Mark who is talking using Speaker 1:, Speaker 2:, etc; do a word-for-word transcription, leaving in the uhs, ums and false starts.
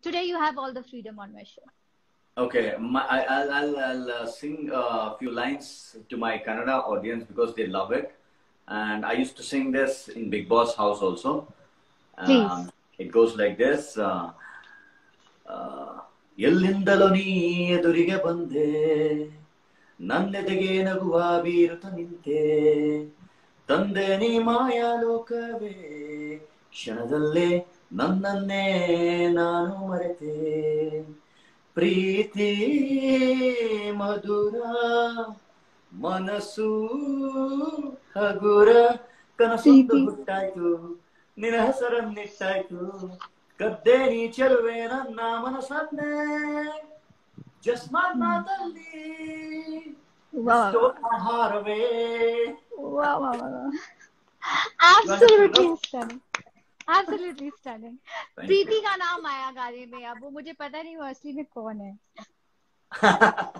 Speaker 1: today you have all the freedom on my show.
Speaker 2: Okay, my, I, I'll, I'll, I'll uh, sing a few lines to my Kannada audience because they love it. And I used to sing this in Big Boss house also.
Speaker 1: Please.
Speaker 2: Um, it goes like this. Uh, uh, ಎಲ್ಲಿಂದಲೋ ನೀ ಎದುರಿಗೆ ಬಂದೆ ನನ್ನೆದೆಗೆ ನಗುವ ಬೀರುತ್ತ ನಿಂತೆ ತಂದೆ ನೀ ಮಾಯಾಲೋಕವೇ ಕ್ಷಣದಲ್ಲೇ ನನ್ನನ್ನೇ ನಾನು ಮರೆತೆ ಪ್ರೀತಿ ಮಧುರ ಮನಸ್ಸು ಹಗುರ ಕನಸೊಂದು ಹುಟ್ಟಾಯ್ತು ನಿನ್ನ ಹೆಸರನ್ನಿಟ್ಟಾಯ್ತು ಕದ್ದೆ ನೀ ಚೆಲುವೆ ನನ್ನ ಮನಸ್ಸನ್ನೇ just ಮಾತಲ್ಲಿ stole my heart away.
Speaker 1: Wow, wow, wow. Absolutely stunning. Absolutely stunning. प्रीति का नाम आया गाने में, अब वो मुझे पता नहीं वो असली में कौन है.